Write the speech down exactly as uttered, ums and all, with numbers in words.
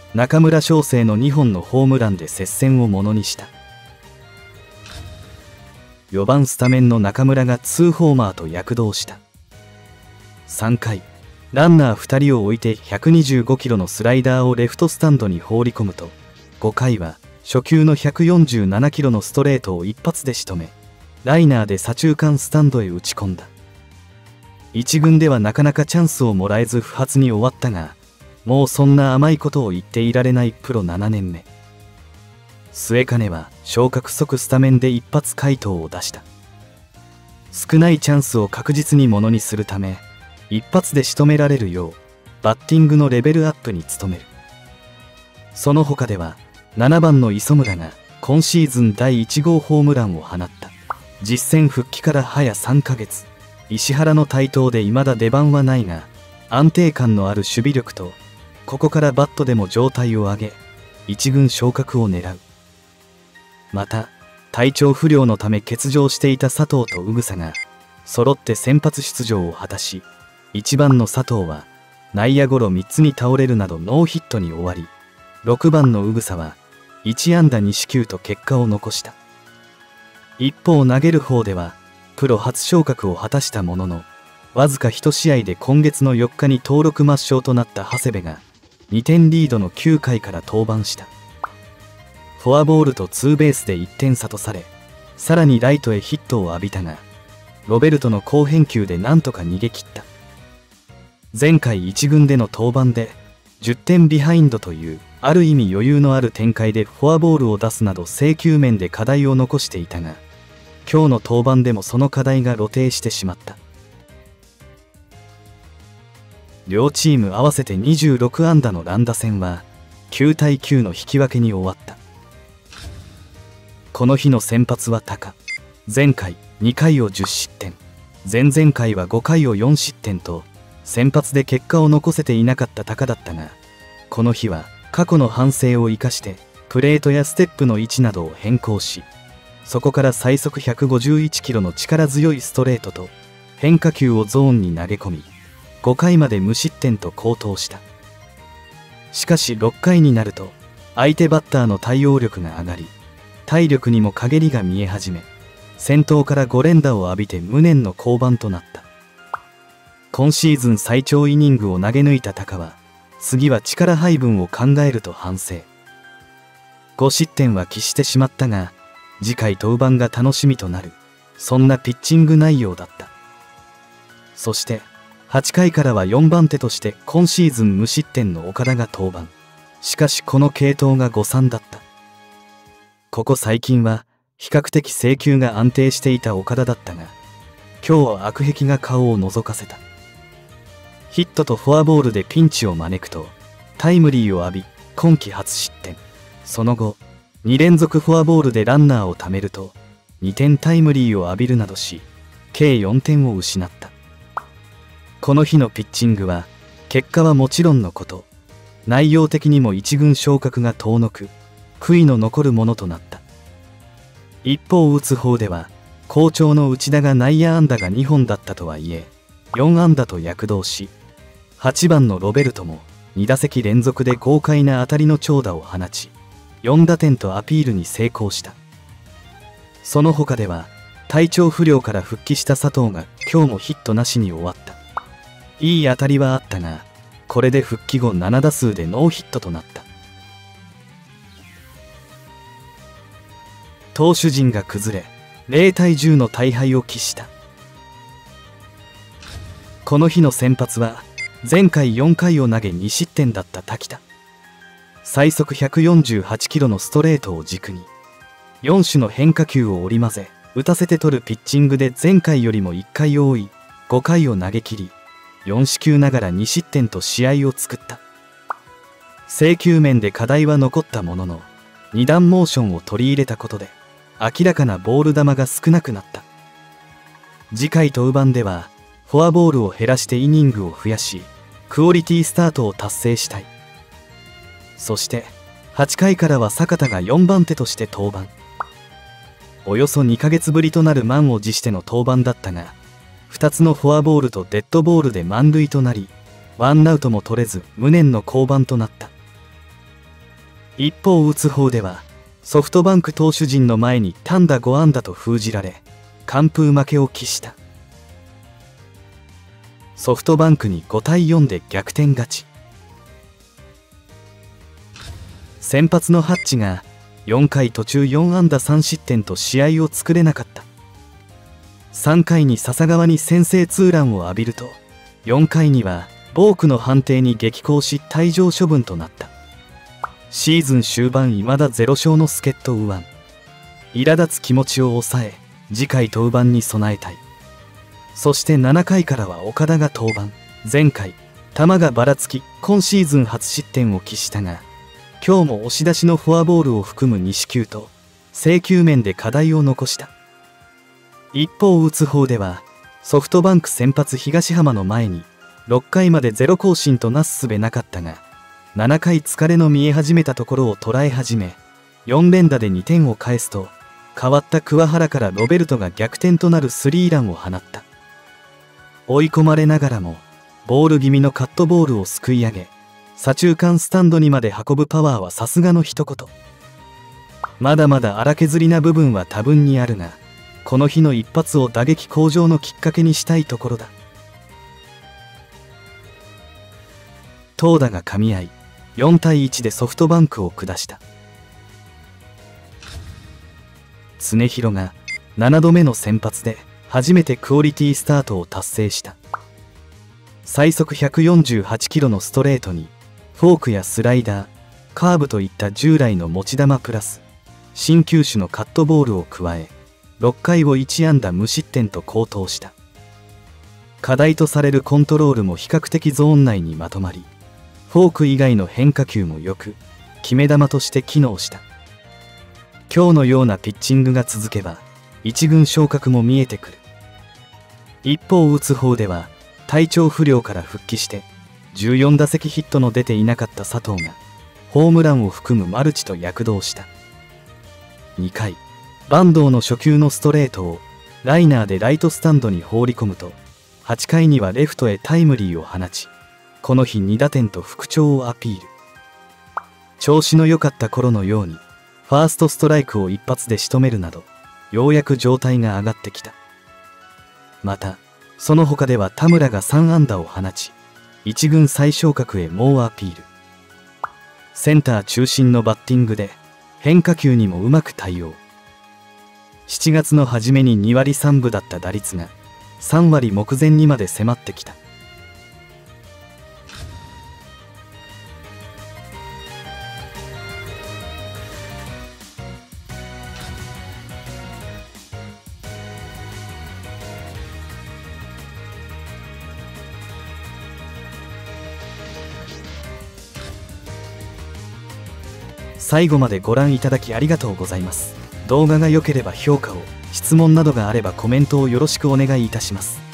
中村翔成のにほんのホームランで接戦をものにした。よばんスタメンの中村がにホーマーと躍動した。さんかい、ランナーふたりを置いてひゃくにじゅうごキロのスライダーをレフトスタンドに放り込むと、ごかいは初球のひゃくよんじゅうななキロのストレートを一発で仕留め、ライナーで左中間スタンドへ打ち込んだ。一軍ではなかなかチャンスをもらえず不発に終わったが、もうそんな甘いことを言っていられないプロななねんめ。末金は昇格即スタメンで一発回答を出した。少ないチャンスを確実にものにするため、一発で仕留められるようバッティングのレベルアップに努める。その他ではななばんの磯村が今シーズンだいいち号ホームランを放った。実戦復帰から早さんかげつ、石原の台頭で未だ出番はないが、安定感のある守備力とここからバットでも状態を上げ一軍昇格を狙う。また体調不良のため欠場していた佐藤と宇草が揃って先発出場を果たし、いちばんの佐藤は内野ゴロみっつに倒れるなどノーヒットに終わり、ろくばんの宇草はいちあんだにしきゅうと結果を残した。一方投げる方ではプロ初昇格を果たしたものの、わずかいち試合で今月のよっかに登録抹消となった長谷部がにてんリードのきゅうかいから登板した。フォアボールとツーベースでいってん差とされ、さらにライトへヒットを浴びたが、ロベルトの好返球でなんとか逃げ切った。前回いち軍での登板でじゅってんビハインドというある意味余裕のある展開でフォアボールを出すなど制球面で課題を残していたが、今日の登板でもその課題が露呈してしまった。両チーム合わせてにじゅうろくあんだの乱打戦はきゅうたいきゅうの引き分けに終わった。この日の先発は高。前回にかいをじゅっしってん、前々回はごかいをよんしってんと先発で結果を残せていなかった高だったが、この日は過去の反省を生かしてプレートやステップの位置などを変更し、そこから最速ひゃくごじゅういちキロの力強いストレートと変化球をゾーンに投げ込み、ごかいまで無失点と好投した。しかしろっかいになると相手バッターの対応力が上がり、体力にも陰りが見え始め、先頭からご連打を浴びて無念の降板となった。今シーズン最長イニングを投げ抜いた高は、次は力配分を考えると反省。ごしってんは喫してしまったが、次回登板が楽しみとなる、そんなピッチング内容だった。そしてはちかいからはよんばん手として今シーズン無失点の岡田が登板。しかしこの継投が誤算だった。ここ最近は比較的制球が安定していた岡田だったが、今日は悪癖が顔を覗かせた。ヒットとフォアボールでピンチを招くとタイムリーを浴び今季初失点。その後に連続フォアボールでランナーを貯めるとにてんタイムリーを浴びるなどし、計よんてんを失った。この日のピッチングは結果はもちろんのこと、内容的にも一軍昇格が遠のく悔いの残るものとなった。一方打つ方では好調の内田が内野安打がにほんだったとはいえよんあんだと躍動し、はちばんのロベルトもに打席連続で豪快な当たりの長打を放ちよんだてんとアピールに成功した。その他では体調不良から復帰した佐藤が今日もヒットなしに終わった。いい当たりはあったが、これで復帰後ななだすうでノーヒットとなった。投手陣が崩れぜろたいじゅうの大敗を喫した。この日の先発は前回よんかいを投げにしってんだった滝田。最速ひゃくよんじゅうはちキロのストレートを軸によん種の変化球を織り交ぜ打たせて取るピッチングで前回よりもいっかい多いごかいを投げ切りよんしきゅうながらにしってんと試合を作った。制球面で課題は残ったもののに段モーションを取り入れたことで明らかなボール球が少なくなった。次回登板ではフォアボールを減らしてイニングを増やしクオリティスタートを達成したい。そしてはちかいからは坂田がよんばん手として登板。およそにかげつぶりとなる満を持しての登板だったが、ふたつのフォアボールとデッドボールで満塁となりワンアウトも取れず無念の降板となった。 一方打つ方ではソフトバンク投手陣の前に単打ご安打と封じられ完封負けを喫した。ソフトバンクにごたいよんで逆転勝ち。先発のハッチがよんかい途中よん安打さん失点と試合を作れなかった。さんかいに笹川に先制ツーランを浴びると、よんかいにはボークの判定に激高し退場処分となった。シーズン終盤未だゼロ勝の助っ人右腕。苛立つ気持ちを抑え次回登板に備えたい。そしてななかいからは岡田が登板。前回球がばらつき今シーズン初失点を喫したが、今日も押し出しのフォアボールを含むに四球と制球面で課題を残した。一方打つ方ではソフトバンク先発東浜の前にろっかいまでゼロ更新となすすべなかったが、ななかい疲れの見え始めたところを捉え始めよん連打でにてんを返すと、代わった桑原からロベルトが逆転となるスリーランを放った。追い込まれながらもボール気味のカットボールをすくい上げ左中間スタンドにまで運ぶパワーはさすがの一言。まだまだ荒削りな部分は多分にあるが、この日の一発を打撃向上のきっかけにしたいところだ。投打が噛み合いよんたいいちでソフトバンクを下した。常廣がななどめの先発で初めてクオリティスタートを達成した。最速ひゃくよんじゅうはちキロのストレートにフォークやスライダー、カーブといった従来の持ち球プラス新球種のカットボールを加えろっかいをいち安打無失点と好投した。課題とされるコントロールも比較的ゾーン内にまとまり、フォーク以外の変化球もよく決め球として機能した。今日のようなピッチングが続けば一軍昇格も見えてくる。一方打つ方では体調不良から復帰してじゅうよん打席ヒットの出ていなかった佐藤がホームランを含むマルチと躍動した。にかい坂東の初球のストレートをライナーでライトスタンドに放り込むと、はちかいにはレフトへタイムリーを放ち、この日に打点と復調をアピール。調子の良かった頃のようにファーストストライクを一発で仕留めるなど、ようやく状態が上がってきた。またその他では田村がさん安打を放ち、一軍再昇格へ猛アピール。センター中心のバッティングで変化球にもうまく対応。しちがつの初めににわりさんぶだった打率がさんわり目前にまで迫ってきた。最後までご覧いただきありがとうございます。動画が良ければ評価を、質問などがあればコメントをよろしくお願いいたします。